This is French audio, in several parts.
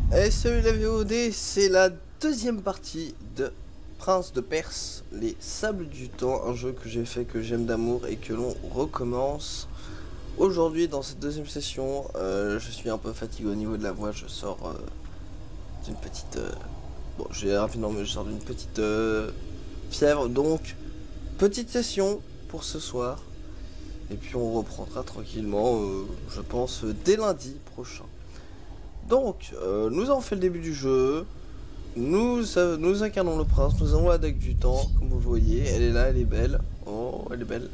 Et salut la VOD, c'est la deuxième partie de Prince de Perse, les Sables du Temps, un jeu que j'ai fait, que j'aime d'amour et que l'on recommence. Aujourd'hui, dans cette deuxième session, je suis un peu fatigué au niveau de la voix, je sors d'une petite... bon, j'ai rapidement, mais je sors d'une petite fièvre, donc petite session pour ce soir. Et puis on reprendra tranquillement, je pense, dès lundi prochain. Donc, nous avons fait le début du jeu, nous incarnons le prince, nous avons la dague du temps, comme vous voyez, elle est là, elle est belle, oh, elle est belle.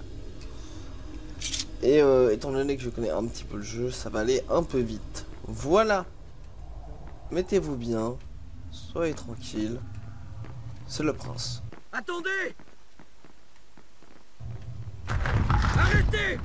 Et étant donné que je connais un petit peu le jeu, ça va aller un peu vite. Voilà, mettez-vous bien, soyez tranquille, c'est le prince. Attendez! Arrêtez!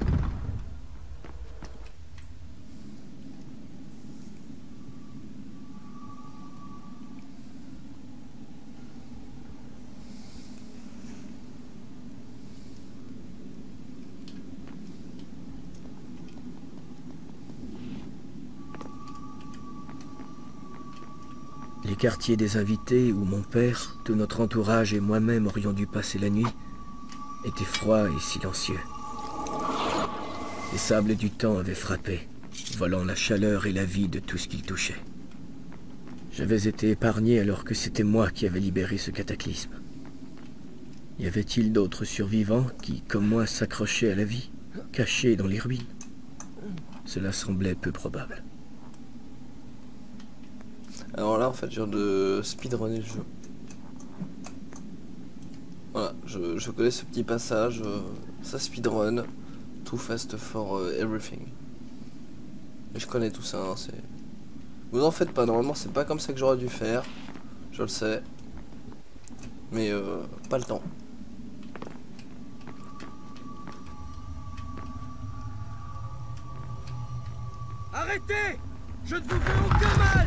Les quartiers des invités où mon père, tout notre entourage et moi-même aurions dû passer la nuit étaient froids et silencieux. Les sables du temps avaient frappé, volant la chaleur et la vie de tout ce qu'ils touchaient. J'avais été épargné alors que c'était moi qui avais libéré ce cataclysme. Y avait-il d'autres survivants qui, comme moi, s'accrochaient à la vie, cachés dans les ruines? Cela semblait peu probable. Alors là, en fait, je viens de speedrunner le jeu. Voilà, je connais ce petit passage, ça speedrun, too fast for everything. Et je connais tout ça, hein, c'est... Vous en faites pas, normalement c'est pas comme ça que j'aurais dû faire, je le sais. Mais pas le temps. Arrêtez! Je ne vous veux aucun mal!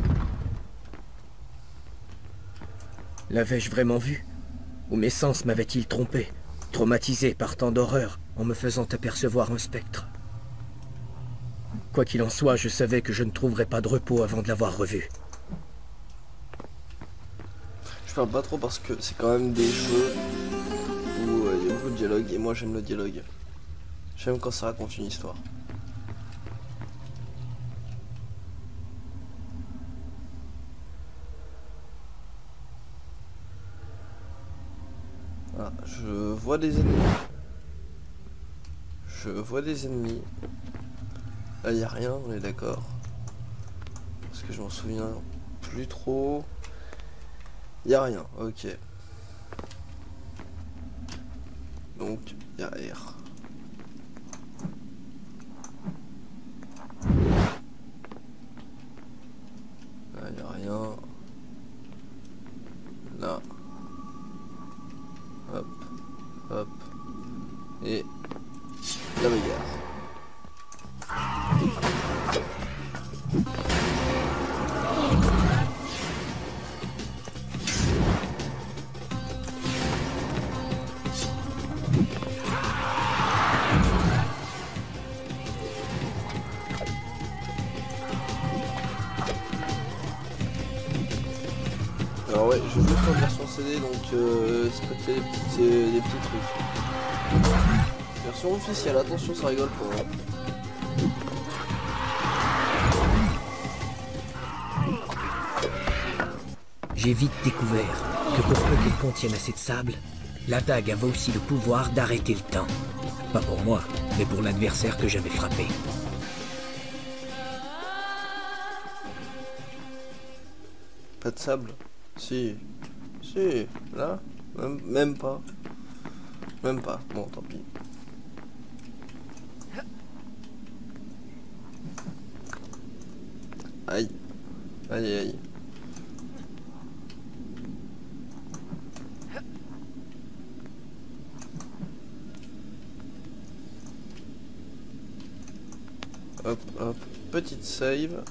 L'avais-je vraiment vu? Ou mes sens m'avaient-ils trompé, traumatisé par tant d'horreur en me faisant apercevoir un spectre? Quoi qu'il en soit, je savais que je ne trouverais pas de repos avant de l'avoir revu. Je parle pas trop parce que c'est quand même des jeux où il y a beaucoup de dialogue et moi j'aime le dialogue. J'aime quand ça raconte une histoire. Voilà, je vois des ennemis. Je vois des ennemis. Là, y a rien, on est d'accord. Parce que je m'en souviens plus trop. Y a rien, ok. Donc, y a R. Là, y a rien. Là. Hop, hop. Et la bagarre. Alors ouais, je joue sur la version CD, donc c'est peut-être des petits trucs. Version officielle, attention, ça rigole pas. Hein. J'ai vite découvert que pour peu qu'elle contienne assez de sable, la dague avait aussi le pouvoir d'arrêter le temps. Pas pour moi, mais pour l'adversaire que j'avais frappé. Pas de sable? Si. Si. Là? Même pas. Même pas. Bon, tant pis. Aïe. Aïe aïe. Hop, hop. Petite save.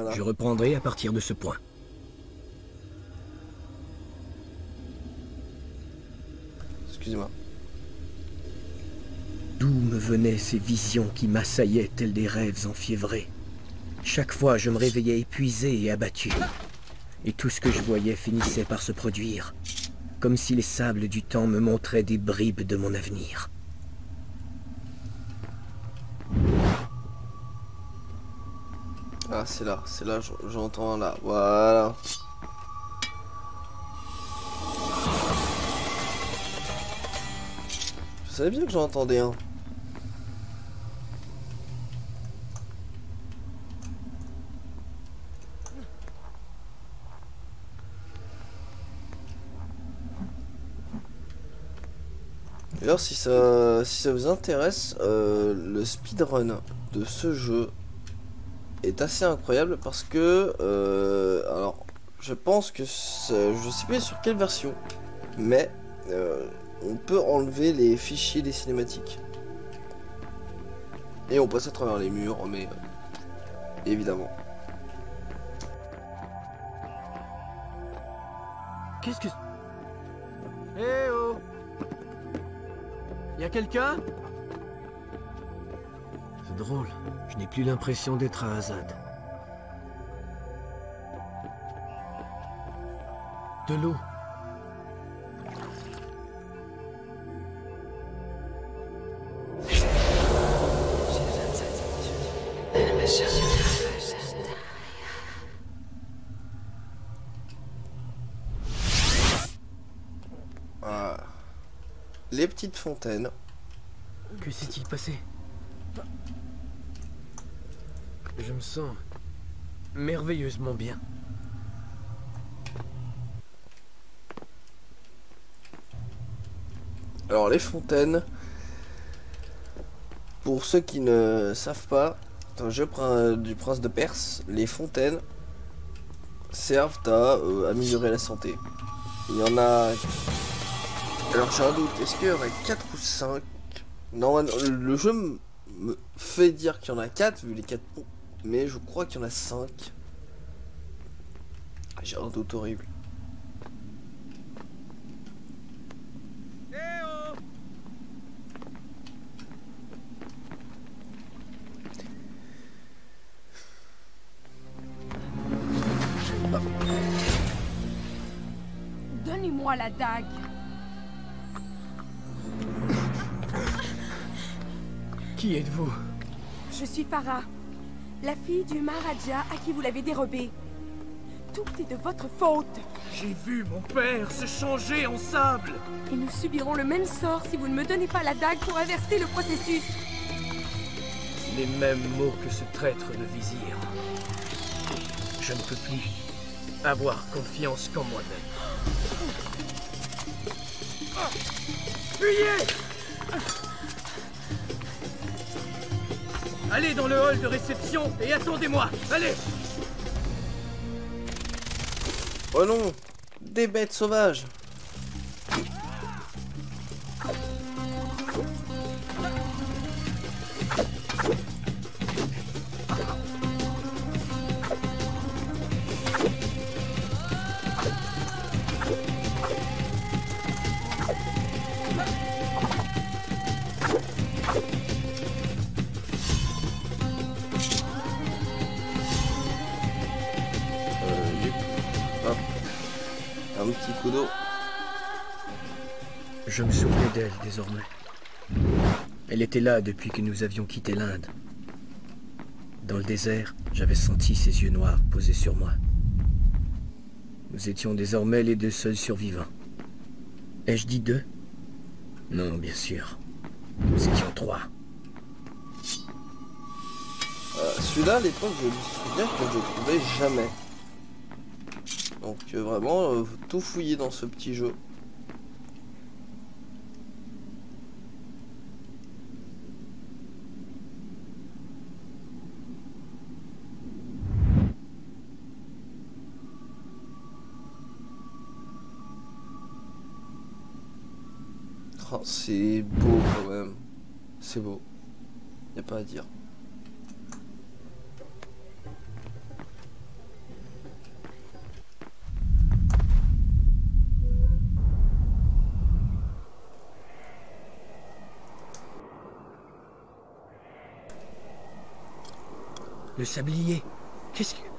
Voilà. Je reprendrai à partir de ce point. Excusez-moi. D'où me venaient ces visions qui m'assaillaient tels des rêves enfiévrés? Chaque fois, je me réveillais épuisé et abattu. Et tout ce que je voyais finissait par se produire, comme si les sables du temps me montraient des bribes de mon avenir. Ah, c'est là, j'entends là, voilà. Je savais bien que j'en entendais un. D'ailleurs, si ça vous intéresse, le speedrun de ce jeu est assez incroyable parce que, alors, je pense que, je sais pas sur quelle version, mais on peut enlever les fichiers des cinématiques. Et on passe à travers les murs, mais évidemment. Qu'est-ce que... Eh oh! Y'a quelqu'un? C'est drôle, je n'ai plus l'impression d'être à Azad. De l'eau. Voilà. Les petites fontaines. Que s'est-il passé? Je me sens merveilleusement bien. Alors les fontaines, pour ceux qui ne savent pas, dans le jeu du Prince de Perse, les fontaines servent à améliorer la santé. Il y en a... Alors j'ai un doute, est-ce qu'il y en a 4 ou 5? Non, le jeu me fait dire qu'il y en a 4 vu les 4 ponts, mais je crois qu'il y en a 5. Ah, j'ai un doute horrible. Eh oh! Donnez-moi la dague. Qui êtes-vous? Je suis Farah, la fille du Maharaja à qui vous l'avez dérobée. Tout est de votre faute. J'ai vu mon père se changer en sable. Et nous subirons le même sort si vous ne me donnez pas la dague pour inverser le processus. Les mêmes mots que ce traître de vizir. Je ne peux plus avoir confiance qu'en moi-même. Fuyez! Allez dans le hall de réception et attendez-moi. Allez! Oh non, des bêtes sauvages. Hop. Un petit coup d'eau. Je me souvenais d'elle désormais. Elle était là depuis que nous avions quitté l'Inde. Dans le désert, j'avais senti ses yeux noirs posés sur moi. Nous étions désormais les deux seuls survivants. Ai-je dit deux? Non, bien sûr. Nous étions trois. Celui-là, à l'époque, je me souviens que je ne le trouvais jamais. Donc vraiment, tout fouiller dans ce petit jeu. Oh, c'est beau quand même. C'est beau. Y a pas à dire. Le sablier. Qu'est-ce que...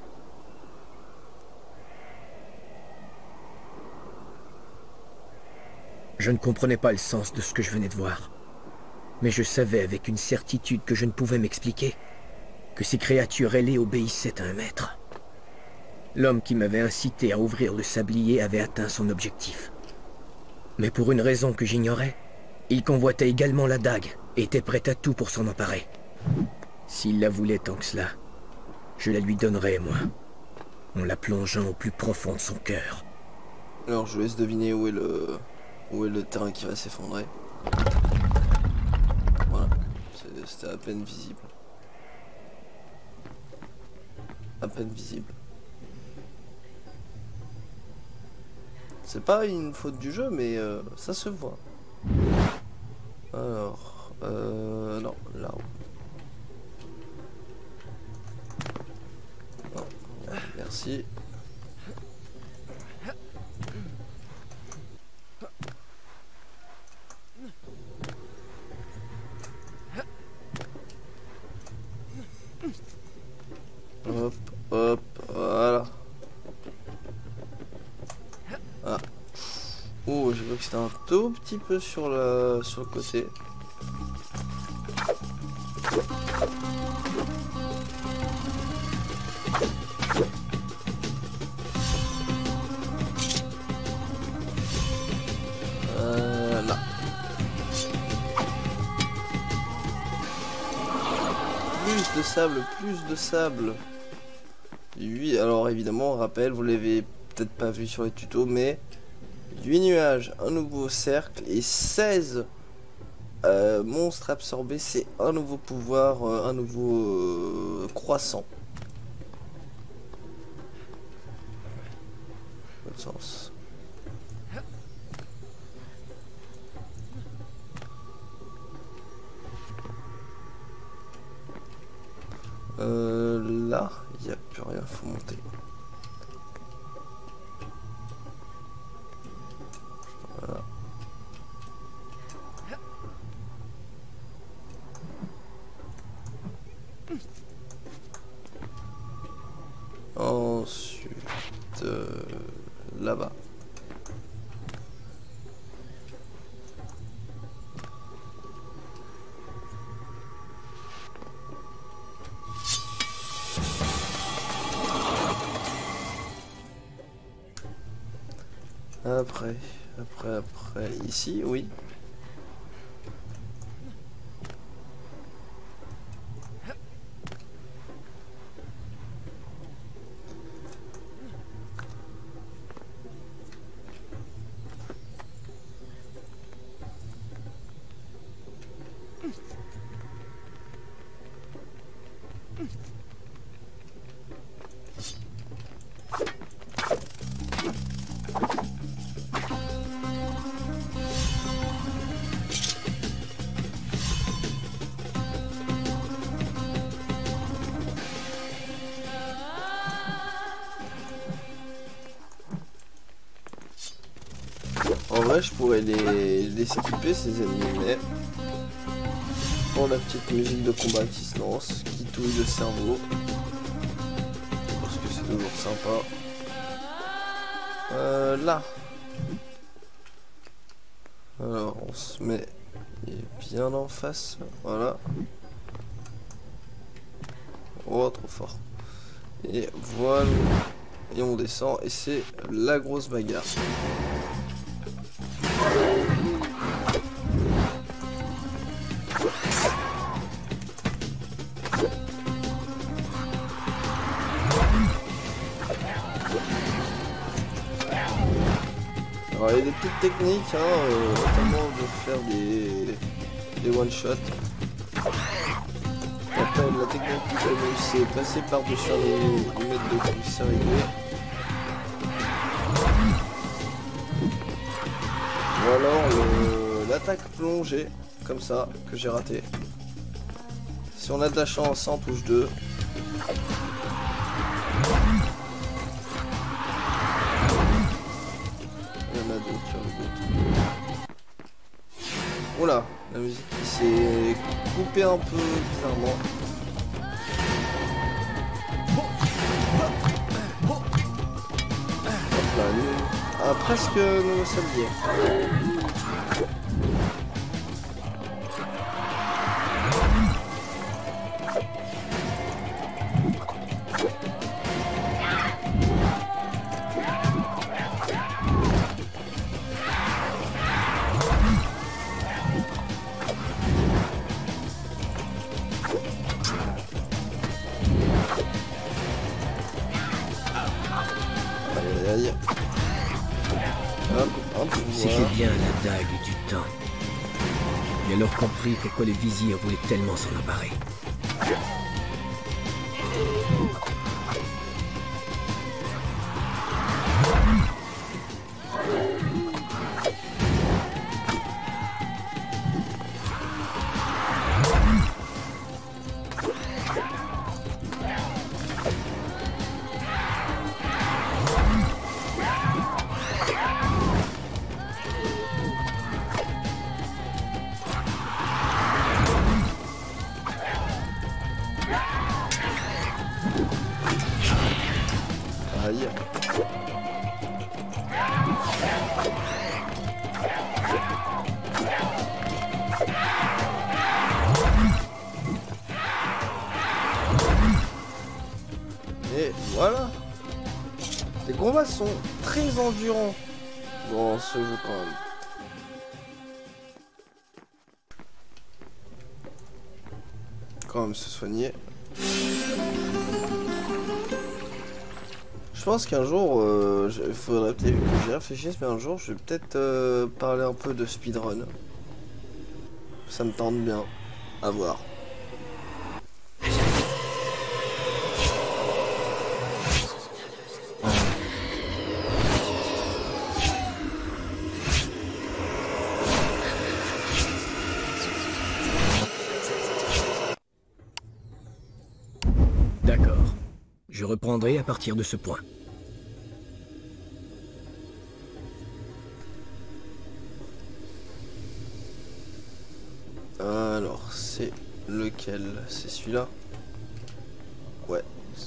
Je ne comprenais pas le sens de ce que je venais de voir. Mais je savais avec une certitude que je ne pouvais m'expliquer que ces créatures ailées obéissaient à un maître. L'homme qui m'avait incité à ouvrir le sablier avait atteint son objectif. Mais pour une raison que j'ignorais, il convoitait également la dague et était prêt à tout pour s'en emparer. S'il la voulait tant que cela, je la lui donnerais, moi, en la plongeant au plus profond de son cœur. Alors je laisse deviner où est le terrain qui va s'effondrer. Voilà, c'était à peine visible. À peine visible. C'est pas une faute du jeu, mais ça se voit. Alors, non, là. Non, merci. Hop, hop, voilà. Ah. Oh, j'ai vu que c'était un tout petit peu sur le côté. Là. Plus de sable, plus de sable. Oui, alors évidemment, on rappelle, vous l'avez peut-être pas vu sur les tutos, mais 8 nuages, un nouveau cercle et 16 monstres absorbés, c'est un nouveau pouvoir, un nouveau croissant. Dans le sens. Là, il n'y a plus rien, faut monter. Voilà. Ensuite, là-bas. Après, ici, oui. En vrai, je pourrais les skipper ces ennemis, mais pour la petite musique de combat qui se lance, qui touille le cerveau, parce que c'est toujours sympa. Là. Alors, on se met bien en face, voilà. Oh, trop fort. Et voilà. Et on descend, et c'est la grosse bagarre. Alors il y a des petites techniques, notamment de faire des one-shots. Après la technique qui connue, c'est passer par-dessus les mètres de plus, c'est réglé. Ou alors l'attaque plongée, comme ça, que j'ai raté. Si on a de la chance, en touche 2. Oula, la musique qui s'est coupée un peu bizarrement. presque nouveau sablier. Aïe. Hop, hop, C'était voilà. bien la dague du temps. J'ai alors compris pourquoi le vizir voulait tellement s'en emparer. Aïe. Et voilà. Les combats sont très endurants dans ce jeu quand même. Quand même se soigner. Je pense qu'un jour, il faudrait peut-être que j'y réfléchisse, mais un jour, je vais peut-être parler un peu de speedrun. Ça me tente bien. À voir. D'accord. Je reprendrai à partir de ce point. Alors, c'est lequel? C'est celui-là? Ouais.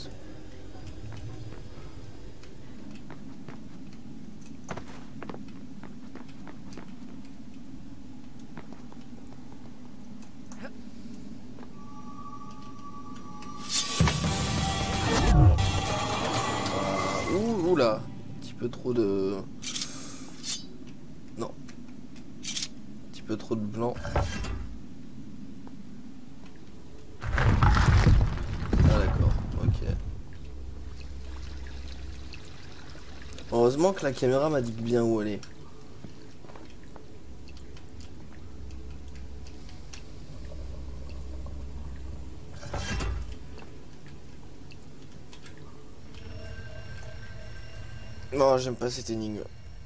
Oula, un petit peu trop de... Non. Un petit peu trop de blanc. Ah d'accord, ok. Heureusement que la caméra m'indique bien où aller. Non, j'aime pas cette énigme.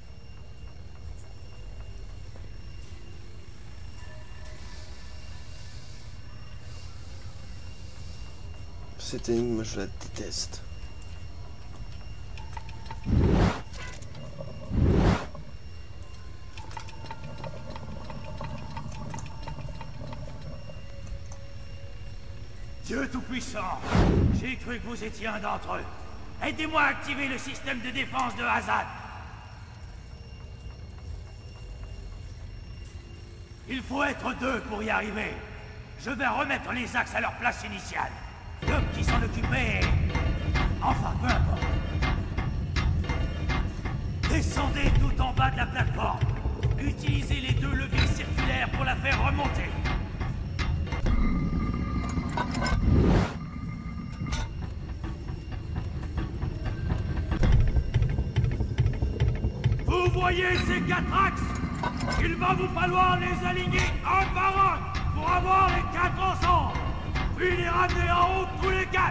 Cette énigme, je la déteste. Dieu Tout-Puissant, j'ai cru que vous étiez un d'entre eux. Aidez-moi à activer le système de défense de Hazad. Il faut être deux pour y arriver. Je vais remettre les axes à leur place initiale. L'homme qui s'en occupait... Enfin, peu importe. Descendez tout en bas de la plateforme. Utilisez les deux leviers circulaires pour la faire remonter. Vous voyez ces quatre axes? Il va vous falloir les aligner un par un pour avoir les quatre ensemble. Puis les ramener en haut tous les quatre.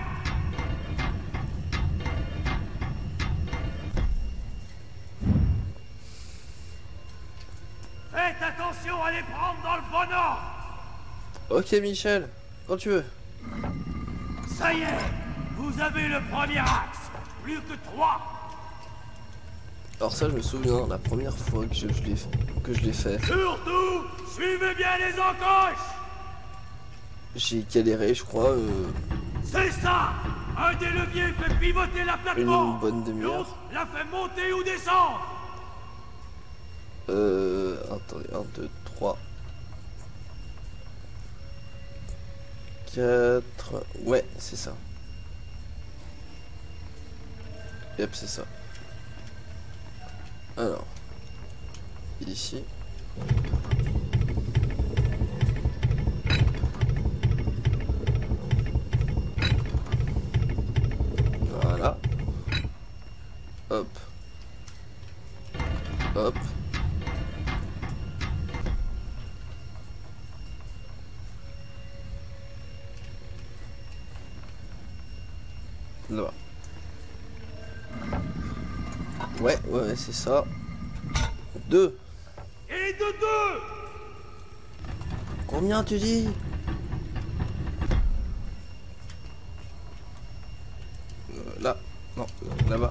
Faites attention à les prendre dans le bon ordre. Ok Michel, quand tu veux. Ça y est, vous avez le premier axe. Plus que 3. Alors ça je me souviens, la première fois que je l'ai fait, Surtout, suivez bien les encoches. j'ai galéré je crois C'est ça. Un des leviers fait pivoter la plateforme. une bonne demi-heure. L'autre la fait monter ou descendre. Attendez, 1, 2, 3, 4... Ouais, c'est ça. Yep, c'est ça. Alors, ici. Voilà. Hop. Hop. Là. Ouais, c'est ça. 2. Et de 2. Combien tu dis? Là. Non, là-bas.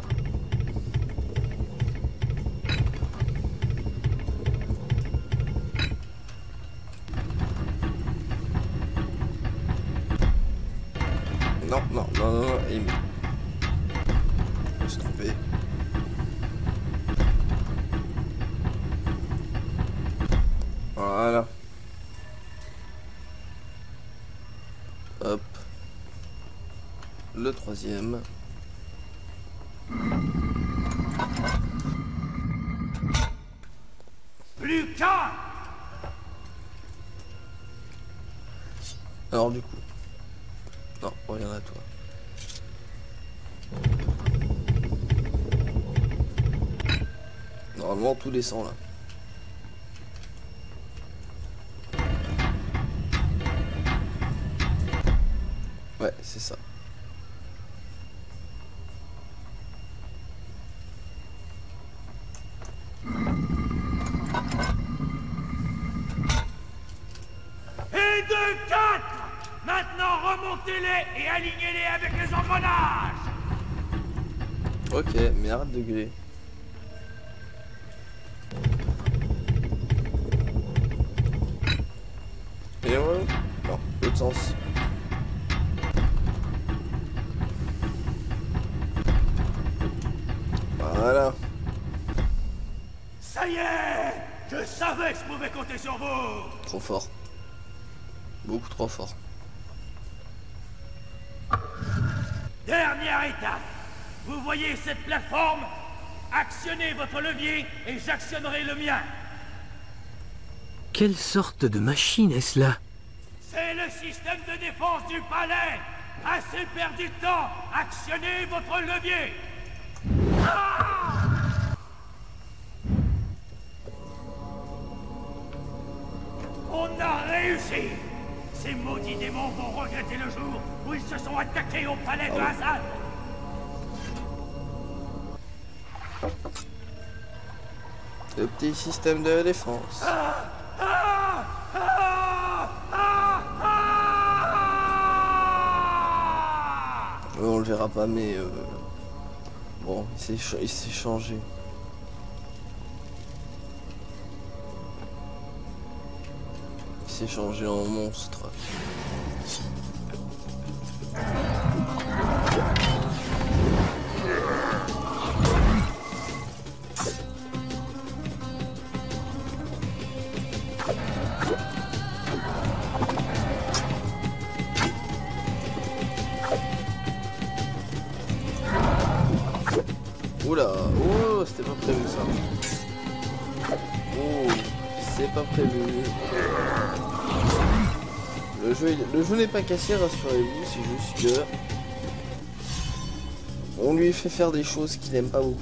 Non, il me... Je me suis trompé. Voilà. Hop. Le 3e. Plus qu'un. Alors du coup. Non, reviens à toi. Normalement tout descend là. Ouais, c'est ça. Et de 4. Maintenant remontez-les et alignez-les avec les engrenages. Ok, mais arrête de gueuler. Et ouais. Non, l'autre sens. Voilà. Ça y est. Je savais que je pouvais compter sur vous. Trop fort. Beaucoup trop fort. Dernière étape. Vous voyez cette plateforme? Actionnez votre levier et j'actionnerai le mien. Quelle sorte de machine est-ce là? C'est le système de défense du palais. Assez perdu de temps. Actionnez votre levier. On a réussi. Ces maudits démons vont regretter le jour où ils se sont attaqués au palais de Hassan. Le petit système de défense. On le verra pas, mais bon, il s'est changé. Il s'est changé en monstre. Oula, oh, c'était pas prévu ça. Oh, c'est pas prévu. Le jeu n'est pas cassé, rassurez-vous, c'est juste que on lui fait faire des choses qu'il n'aime pas beaucoup.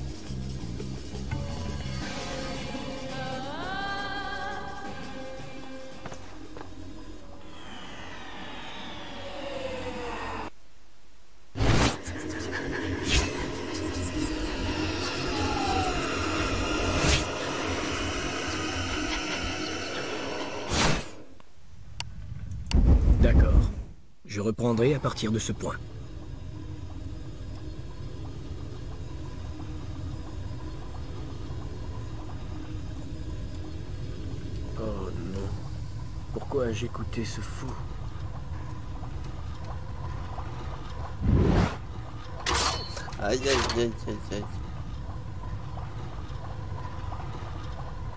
D'accord. Je reprendrai à partir de ce point. Oh non. Pourquoi ai-je écouté ce fou? Aïe aïe aïe aïe aïe.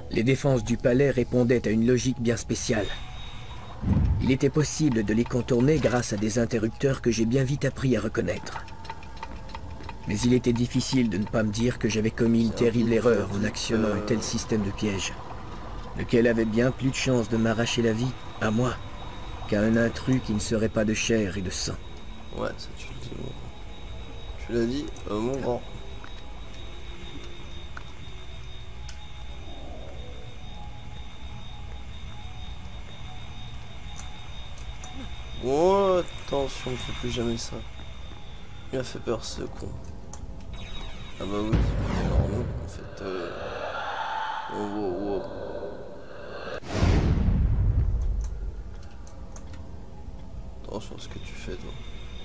Les défenses du palais répondaient à une logique bien spéciale. Il était possible de les contourner grâce à des interrupteurs que j'ai bien vite appris à reconnaître. Mais il était difficile de ne pas me dire que j'avais commis une terrible erreur en actionnant un tel système de piège, lequel avait bien plus de chances de m'arracher la vie, à moi, qu'à un intrus qui ne serait pas de chair et de sang. Ouais, ça tu le dis, mon grand. Tu l'as dit, mon grand. Oh, attention, ne fais plus jamais ça. Il m'a fait peur, ce con. Ah bah oui, alors non, en fait... Oh, oh, oh. Attention à ce que tu fais, toi.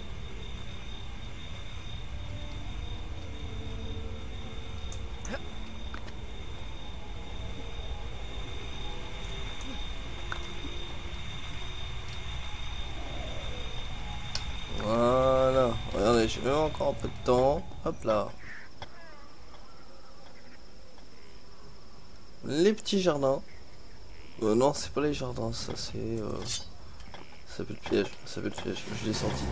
Voilà, regardez, j'ai même encore un peu de temps. Hop là. Les petits jardins. Non, c'est pas les jardins, ça c'est... Ça s'appelle piège, ça s'appelle piège, je l'ai senti.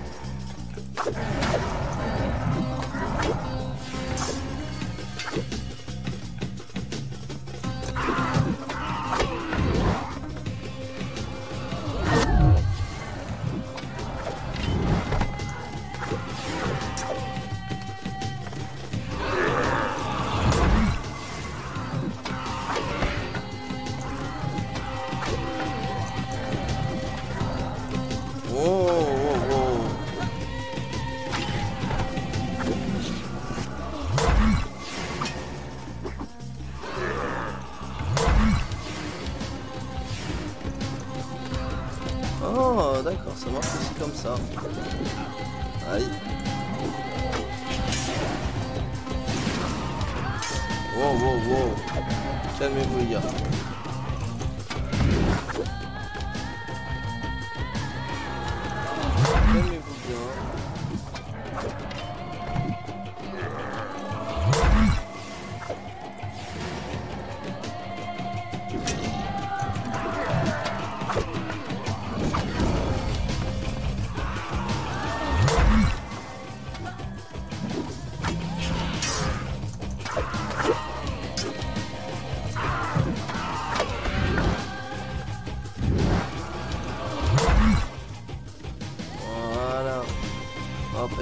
Oh, d'accord, ça marche aussi comme ça. Aïe. Wow, wow, wow. Calmez-vous, les gars. Calmez-vous bien. Voilà. Impec.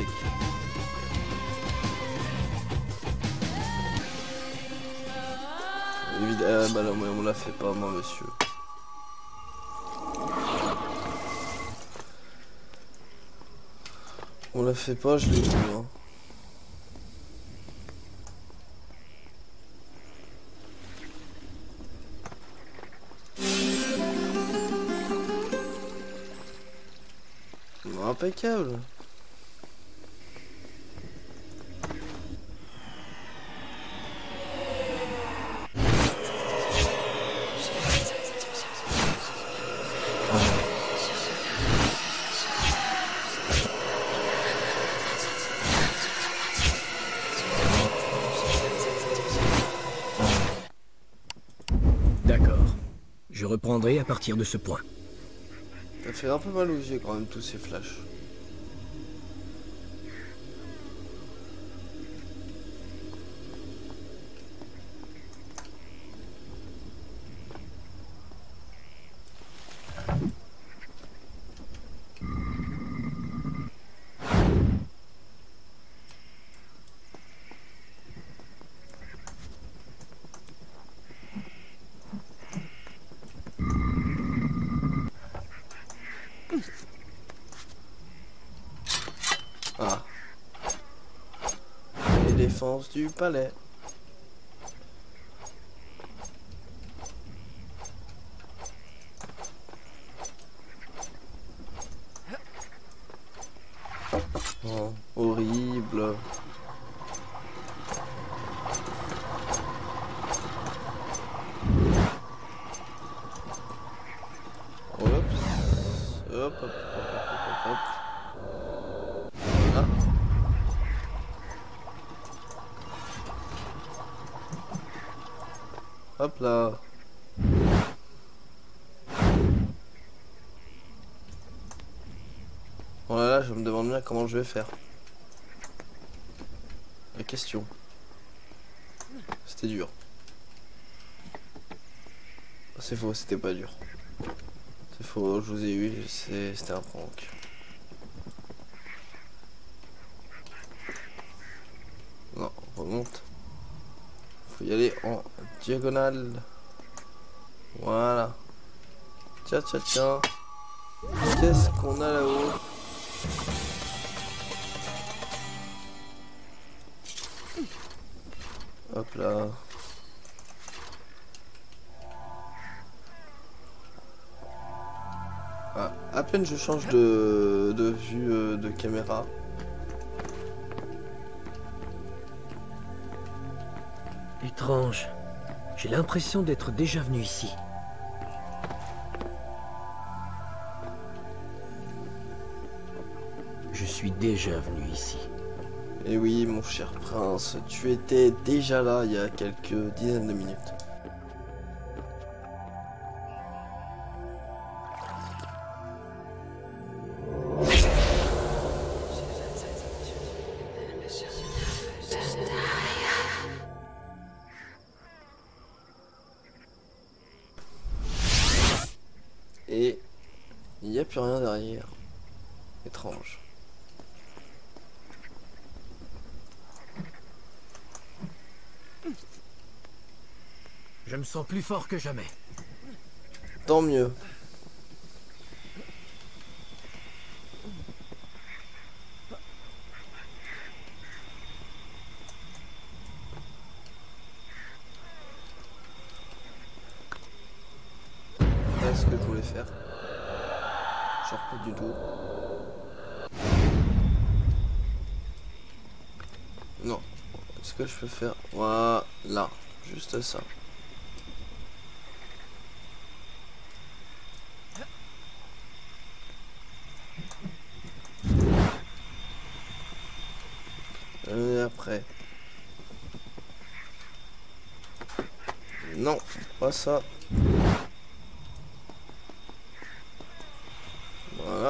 Bah non, mais on la fait pas, moi, monsieur. On la fait pas, je l'ai dit, hein. Impeccable. D'accord. Je reprendrai à partir de ce point. Ça fait un peu mal aux yeux quand même tous ces flashs. Ah. Les défenses du palais. Oh, horrible. Oups. Hop, hop, hop, hop, hop, hop. Voilà. Hop là. Voilà, je me demande bien comment je vais faire. La question. C'était dur. C'est faux, c'était pas dur. C'est faux, je vous ai eu, c'était un prank. Non, remonte. Faut y aller en diagonale. Voilà. Tiens, tiens, tiens. Qu'est-ce qu'on a là-haut? Hop là. Ah, à peine je change de vue de caméra. Étrange. J'ai l'impression d'être déjà venu ici. Je suis déjà venu ici. Et oui, mon cher prince, tu étais déjà là il y a quelques dizaines de minutes. Et il n'y a plus rien derrière. Étrange. Je me sens plus fort que jamais. Tant mieux. Voilà ce que je voulais faire. Genre pas du tout. Non. Est-ce que je peux faire... Voilà. Juste ça. Et après. Non, pas ça. Voilà.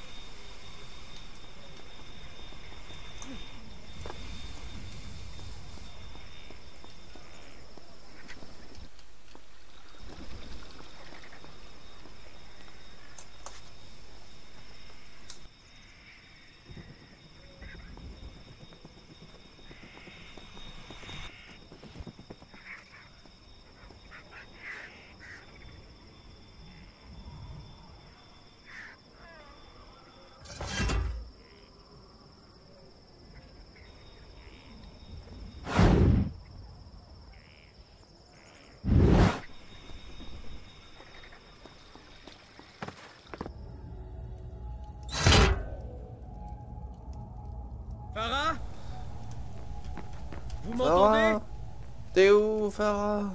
Farah? Vous m'entendez? Farah, t'es où, Farah?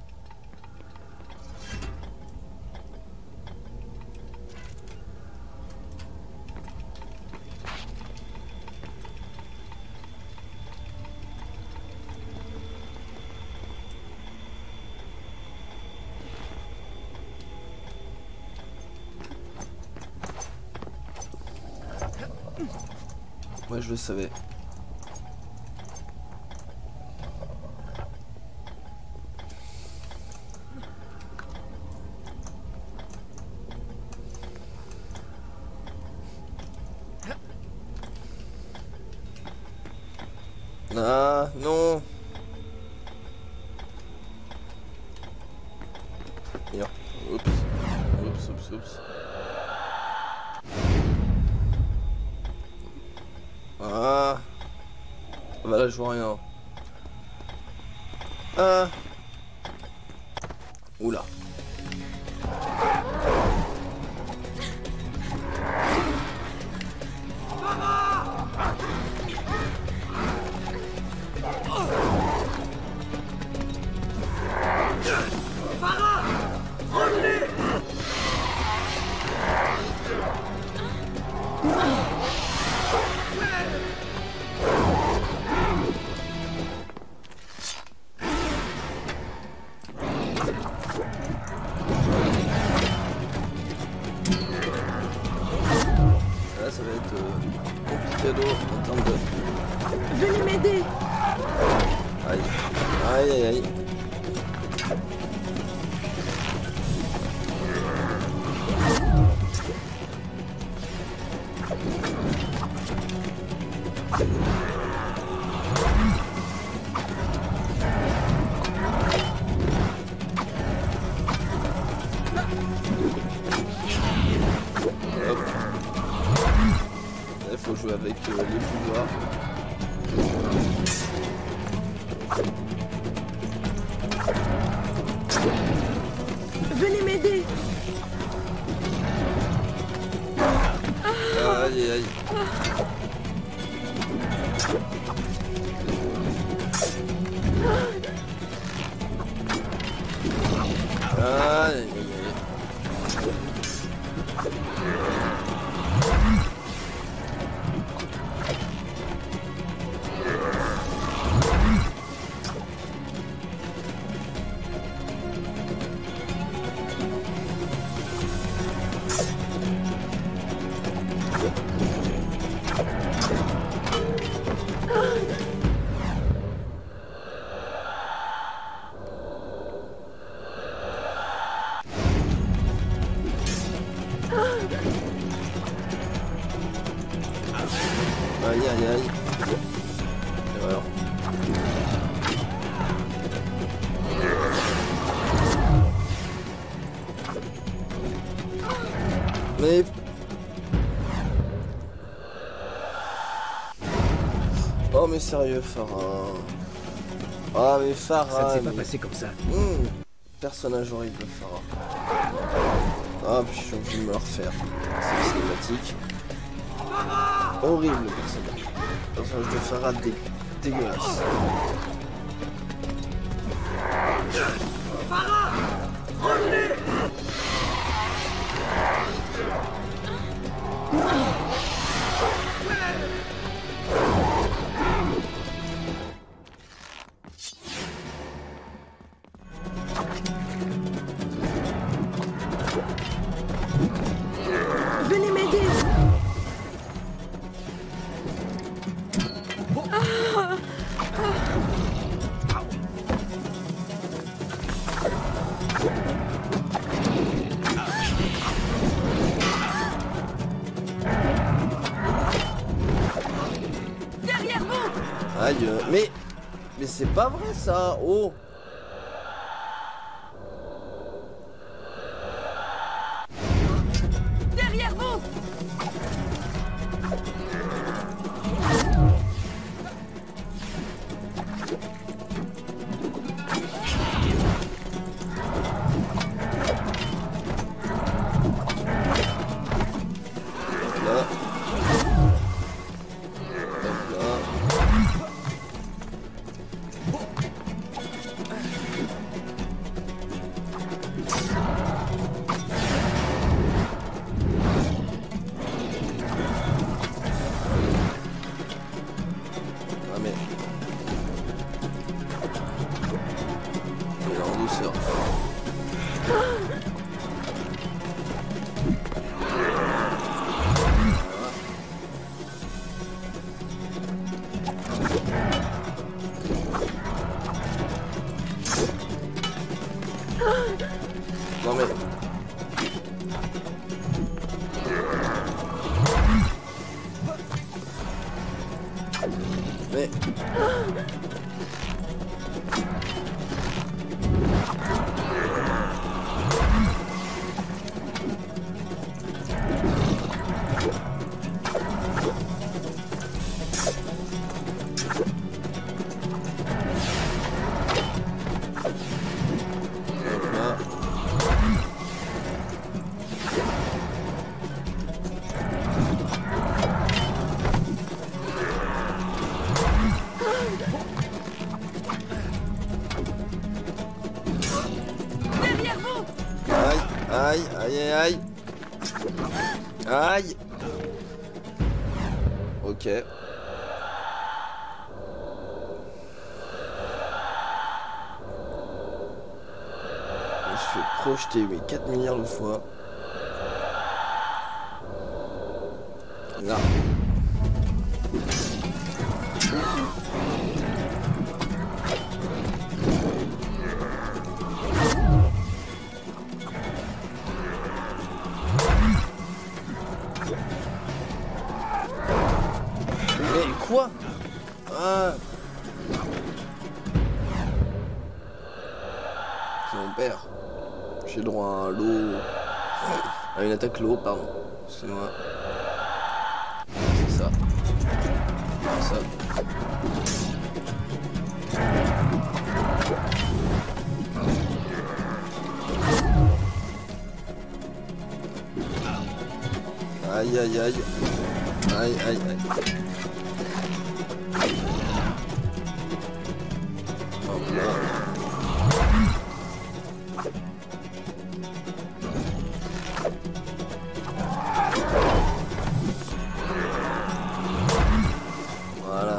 Moi je le savais. Ah non. Bien. Oups. Oups, oups, oups. Ah. Bah là je vois rien. Ah. Oula. cadeau en termes de... Venez m'aider. Aïe. Aïe aïe aïe. Hop. Il faut jouer avec les pouvoirs. Venez m'aider. Aïe aïe. Aïe aïe aïe. Aïe aïe aïe. Et voilà. Mais... Oh mais sérieux Farah. Ah mais Farah. Ça ne s'est pas mais- passé comme ça. Personnage horrible Farah. Ah puis je suis obligé de me le refaire. C'est sympathique. Horrible personnage. Personnage de Farah dégueulasse. Venez m'aider. Derrière vous. Aïe, mais c'est pas vrai ça. Oh. Derrière vous. Là. Hop là. Ah mais... Il est en douceur. Non mais... Mais... Hop là. Derrière vous. Aïe, aïe, aïe, aïe, aïe. Aïe. Ok. Je fais projeter mais 4 milliards de fois. Là. sinon on perd. J'ai droit à un lot. À une attaque lot, pardon. Sinon. C'est ça. C'est ça. Aïe aïe aïe. Aïe aïe aïe. Oh là. Voilà.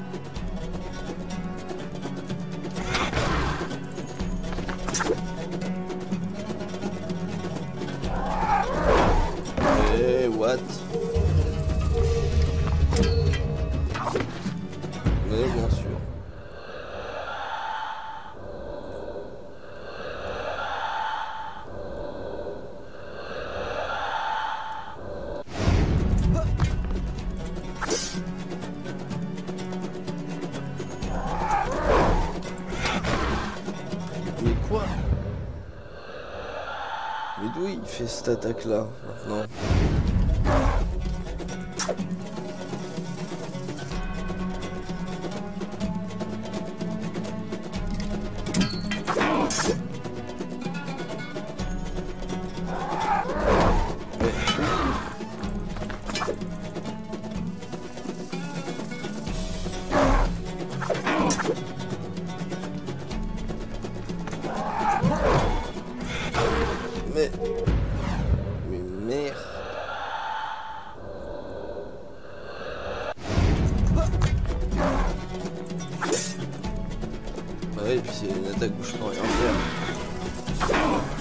Et what? Mais bien sûr. Mais quoi? Mais d'où il fait cette attaque là maintenant? Mais merde. Bah oui, et puis c'est une attaque où je peux rien faire.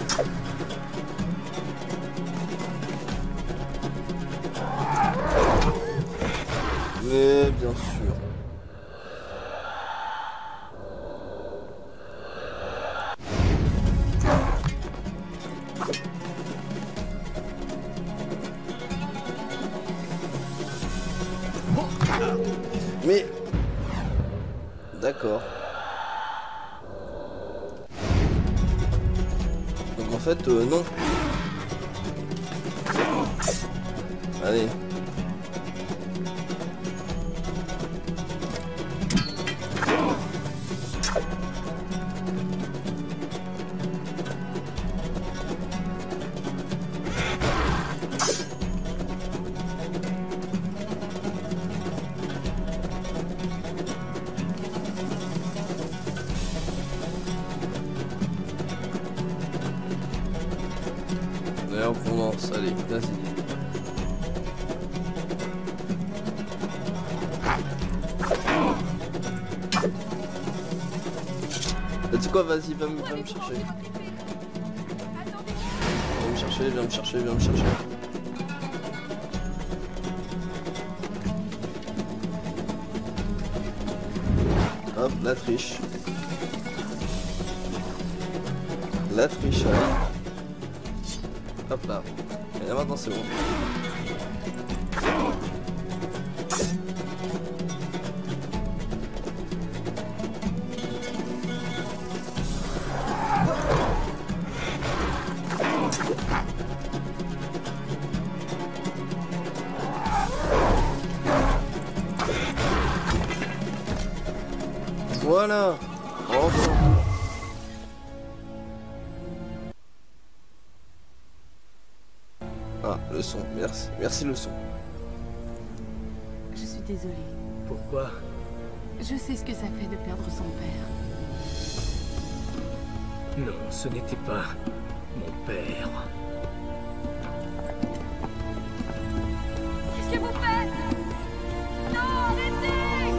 Mais bien sûr. Mais d'accord. Donc en fait non. Allez. D'ailleurs, on lance, allez, vas-y. Tu sais quoi, vas-y, va me chercher. Viens me chercher, viens me chercher, viens me chercher. Hop, la triche. La triche, allez. Hop là. Et là maintenant c'est bon. Voilà. Enfin. Ah, le son, merci. Merci le son. Je suis désolée. Pourquoi? Je sais ce que ça fait de perdre son père. Non, ce n'était pas mon père. Qu'est-ce que vous faites? Non, arrêtez!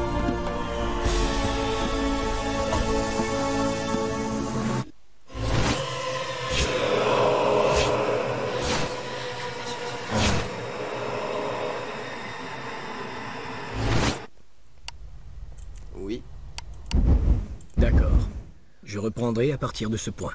Oui. D'accord. Je reprendrai à partir de ce point.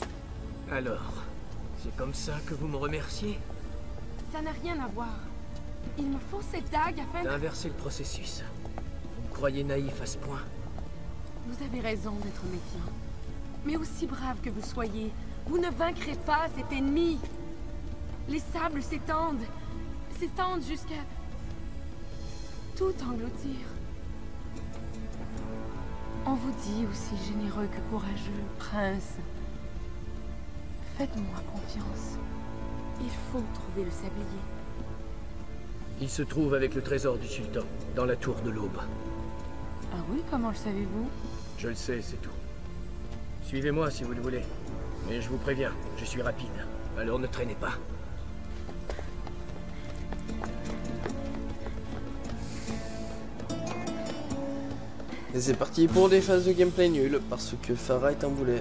Alors, c'est comme ça que vous me remerciez? Ça n'a rien à voir. Il me faut cette dague afin de... D'inverser le processus. Vous me croyez naïf à ce point? Vous avez raison d'être méfiant. Mais aussi brave que vous soyez, vous ne vaincrez pas cet ennemi. Les sables s'étendent jusqu'à... tout engloutir. On vous dit aussi généreux que courageux, prince. Faites-moi confiance. Il faut trouver le sablier. Il se trouve avec le trésor du sultan, dans la tour de l'aube. Ah oui, comment le savez-vous? Je le sais, c'est tout. Suivez-moi si vous le voulez. Mais je vous préviens, je suis rapide. Alors ne traînez pas. Et c'est parti pour des phases de gameplay nulles, parce que Farah est un boulet.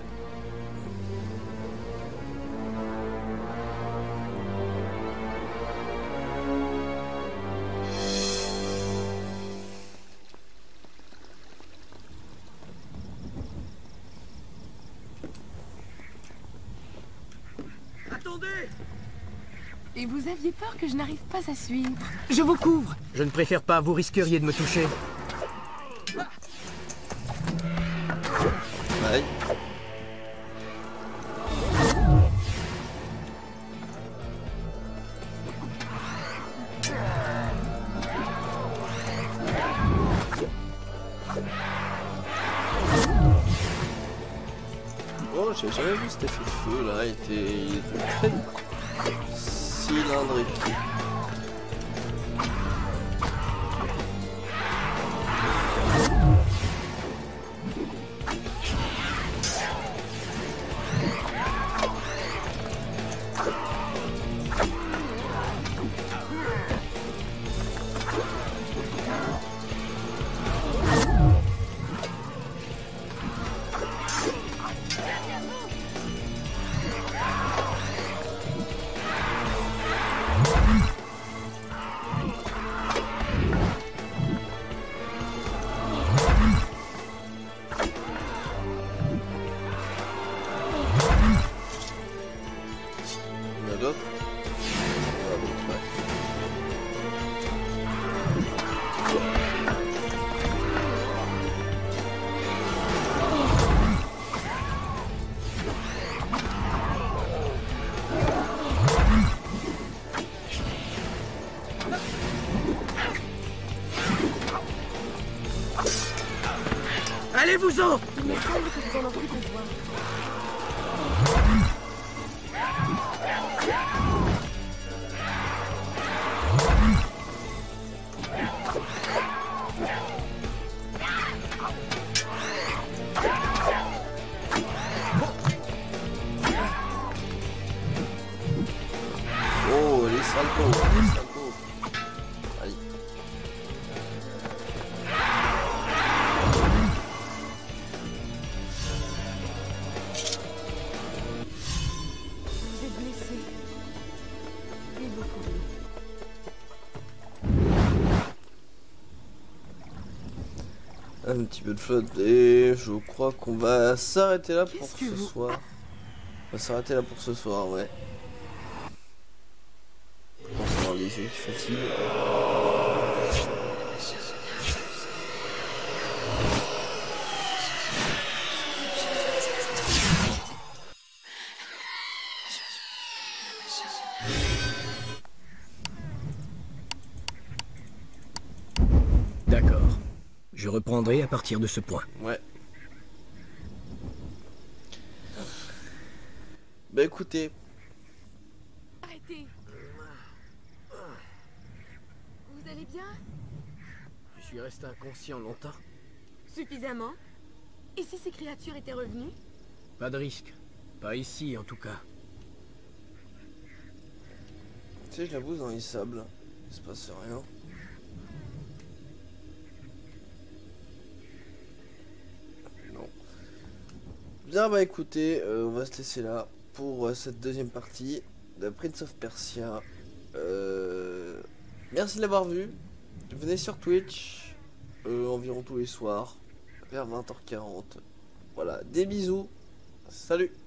Attendez! Et vous aviez peur que je n'arrive pas à suivre. Je vous couvre! Je ne préfère pas, vous risqueriez de me toucher. Aïe. Oh, j'ai jamais vu cet effet de feu là, il était très cylindrique. Il y en a d'autres. Ah, bon, ouais. Allez-vous-en! Il me semble que vous en aurez besoin. Oh, les saltos, les saltos. Aïe. Vous êtes blessé. Il vous faut de l'eau. Un petit peu de flotte et je crois qu'on va s'arrêter là pour Qu'est-ce que ce vous- soir. On va s'arrêter là pour ce soir, ouais. On se rend les yeux qui fatiguent. D'accord. Je reprendrai à partir de ce point. Ouais. Bah écoutez, Arrêtez. Vous allez bien? Je suis resté inconscient longtemps. Suffisamment. Et si ces créatures étaient revenues? Pas de risque. Pas ici, en tout cas. tu sais, je l'avoue, dans les sables, il se passe rien. Non. Bien, bah écoutez, on va se laisser là pour cette deuxième partie de Prince of Persia. Merci de l'avoir vu. Venez sur Twitch environ tous les soirs vers 20h40. Voilà, des bisous. Salut.